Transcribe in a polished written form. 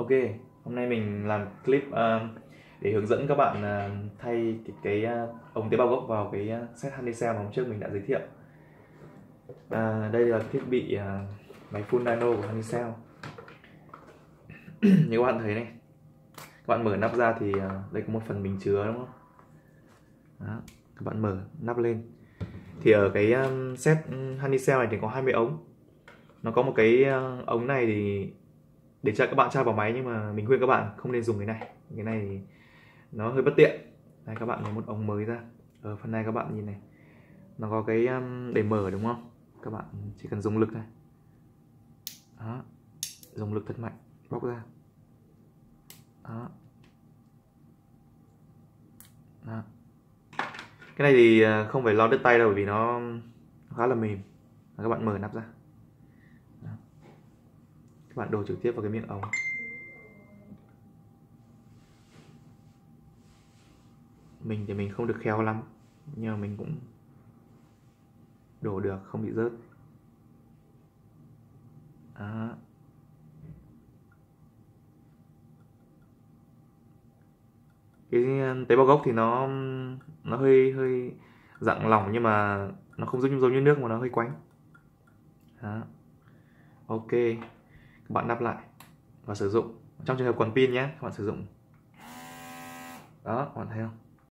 Ok, hôm nay mình làm clip để hướng dẫn các bạn thay cái ống tế bào gốc vào cái set Honey Cell mà hôm trước mình đã giới thiệu. Đây là thiết bị máy phun nano của Honey Cell. Như các bạn thấy này, các bạn mở nắp ra thì đây có một phần bình chứa đúng không? Đó, các bạn mở nắp lên. Thì ở cái set Honey Cell này thì có 20 ống. Nó có một cái ống này thì để cho các bạn tra vào máy, nhưng mà mình khuyên các bạn không nên dùng cái này. Cái này thì nó hơi bất tiện. Đây, các bạn lấy một ống mới ra. Ở phần này các bạn nhìn này, nó có cái để mở đúng không? Các bạn chỉ cần dùng lực thôi. Đó, dùng lực thật mạnh, bóc ra. Đó. Đó. Cái này thì không phải lo đứt tay đâu, bởi vì nó khá là mềm. Các bạn mở nắp ra. Đó. Các bạn đổ trực tiếp vào cái miệng ống. Mình thì mình không được khéo lắm, nhưng mà mình cũng đổ được, không bị rớt. Đó. Cái tế bào gốc thì nó hơi hơi dạng lỏng, nhưng mà nó không giống như nước mà nó hơi quánh. Đó. Ok, các bạn đắp lại và sử dụng. Trong trường hợp còn pin nhé, các bạn sử dụng. Đó, các bạn thấy không?